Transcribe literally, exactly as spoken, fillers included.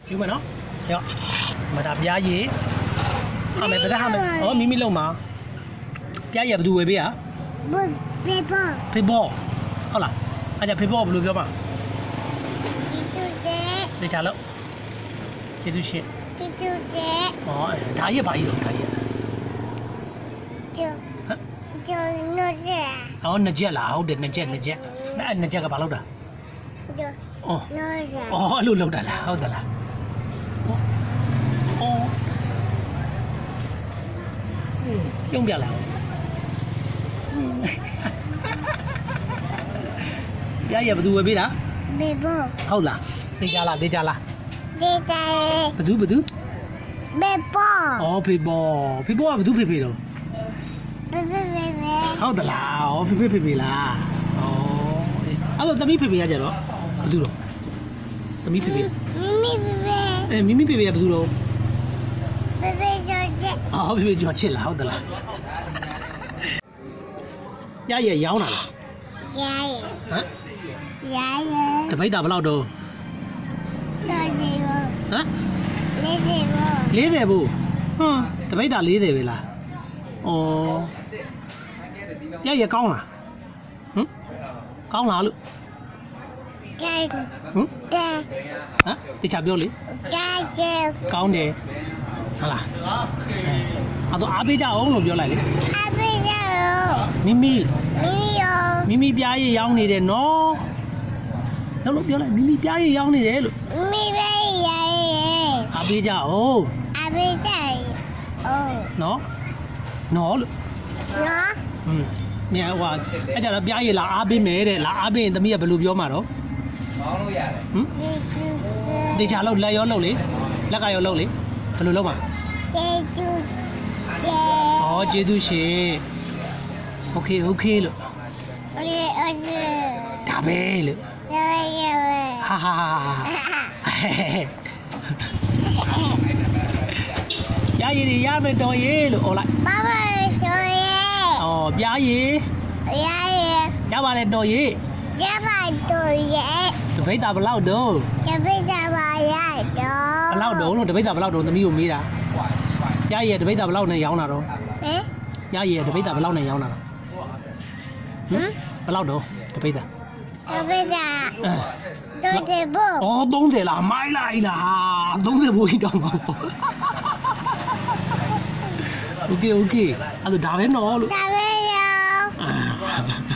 ယူမယ်နော်ရောမဒါပြားရည်ဟာမယ်ဗဒါဟာမယ်ဩမိမိလုံးမှာပြားရည်ဘယ်သူဝယ်ပေးอ่ะဖေဘောဖေဘောဟုတ်လားအဲ့ဒါဖေဘောဘယ်လိုပြောမှာဒီချာလို့ကျေးဇူးရှင်ကျေးဇူးရှင်ဩဒါရည်ပါကြီးတော့ဒါရည်ကျော်ကျော်နော်ကျဟောနှစ်ချက်လားဟုတ်တယ်နှစ်ချက်နှစ်ချက်အဲ့နှစ်ချက်ကဘာလို့တာကျော်ဩနော်ကျဩအဲ့လိုလောက်တာလားဟုတ်တယ်လားဩပြုံးပြလာရရဘယ်သူဝယ်ပေးတာဘေဘောဟုတ်လားသိကြလားသိကြလားသိတယ်ဘယ်သူဘယ်သူဘေဘောဩဖေဘောဖေဘောကဘယ်သူဖေဖေတော့ဘေဘေဘေဘေဟုတ်သလားဩဖေဖေဖေဖေလားဩအဲ့တော့သမီးဖေဖေရကြတော့ဘယ်သူတော့သမီးဖေဖေမိမိဘေဘေအဲမိမိဖေဖေကဘယ်သူတော့ဘေဘေကျော်ချစ်ဩဖေဖေကျော်ချစ်လားဟုတ်သလားရရရောင်းတာလားရရဟမ်ရရတပိတ်တာဘယ်လောက်တော့တော်နေဘောဟမ်လေးစီဘောလေးတယ်ဘူးဟမ်တပိတ်တာလေးတယ်ပဲလားဩရရကောင်းလားဟမ်ကောင်းလားလို့ကဲဟမ်ကဲဟမ်တခြားပြောလေကဲကဲကောင်းတယ်ဟုတ်လားအဲ့တော့အားပေးကြအောင်လို့ပြောလိုက်လေအားပေးကြအောင်မိမိမိမိရောမိမိပြားရည်ရောင်းနေတယ်နော်လို့လို့ပြောလိုက်မိမိပြားရည်ရောင်းနေတယ်လို့မိမိရရအားပေးကြအောင်အားပေးကြအောင်နော်နော်လို့နော်อืมမြန်ဟိုအဲ့ကြတော့ပြားရည်လာအားပေးမယ်တဲ့လာအားပေးရင်သမီးကဘယ်လိုပြောမှာတော့မောင်းလို့ရတယ်ဟမ်တေချာလို့လက်ရောလို့လေလက်ကရောလို့လေဘယ်လိုလုပ်မှာကျေးဇူးကျေဩကျေးဇူးရှင်โอเคโอเคလို့โอเคโอเคဒါပဲလို့ဒါပဲဟာဟာရရည်ရမယ်တော်ရေးလို့ဩလိုက်ဘာမတော်ရေးဩပြားရည်ရရရပါတယ်တော်ရေးရပါတော်ရေးတပိတ်တာဘယ်လောက်တော့တပိတ်တာပါရတော့ဘယ်လောက်တော့လို့တပိတ်တာဘယ်လောက်တော့သမီးကိုမေးတာရရည်တပိတ်တာဘယ်လောက်နဲ့ရောင်းတာတော့ဟမ်ရရည်တပိတ်တာဘယ်လောက်နဲ့ရောင်းတာတော့ဟမ်ဘယ်လောက်တော့တပိတ်တာတပိတ်တာတော့တယ်ဘောဩသုံးဆယ်လားမိုင်းလိုက်လားသုံးဆယ်ဘိုးကြီးတောင်းပါโอเคโอเคအဲ့ဒါဒါပဲနော်လို့ဒါပဲရော